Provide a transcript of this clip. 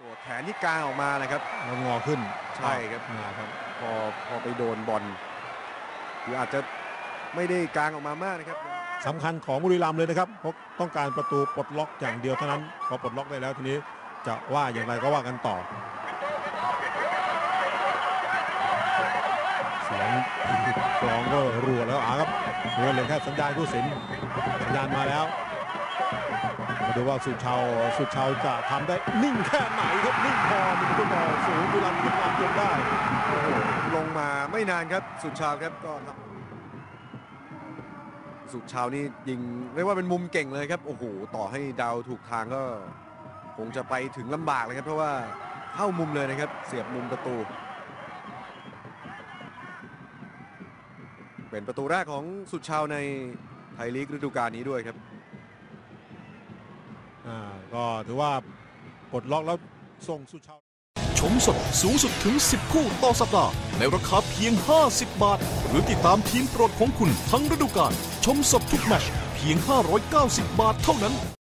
แขนที่กลางออกมานะครับแล้วงอขึ้นใช่ครับพอไปโดนบอลหรืออาจจะไม่ได้กลางออกมามากนะครับสำคัญของบุรีรัมย์เลยนะครับเพราะต้องการประตูปลดล็อกอย่างเดียวเท่านั้นพอปลดล็อกได้แล้วทีนี้จะว่าอย่างไรก็ว่ากันต่อเสียงกลองก็รัวแล้วครับเหลือแค่สัญญาณผู้สินสัญญาณมาแล้วมาดูว่าสุชาวจะทำได้นิ่งแค่ไหนครับนิ่งพอมีตัวบอลสูงบุรีรัมย์ขึ้นนำจนได้ลงมาไม่นานครับสุชาวครับก็สุชาวนี่ยิงเรียกว่าเป็นมุมเก่งเลยครับโอ้โหต่อให้ดาวถูกทางก็คงจะไปถึงลำบากเลยครับเพราะว่าเข้ามุมเลยนะครับเสียบมุมประตูเป็นประตูแรกของสุชาวในไทยลีกฤดูกาลนี้ด้วยครับก็ถือว่าปลดล็อกแล้วส่งสุชาวชมสดสูงสุดถึง10คู่ต่อสัปดาห์ในราคาเพียง50 บาทหรือติดตามทีมโปรดของคุณทั้งฤดูกาลชมสดทุกแมตช์เพียง590 บาทเท่านั้น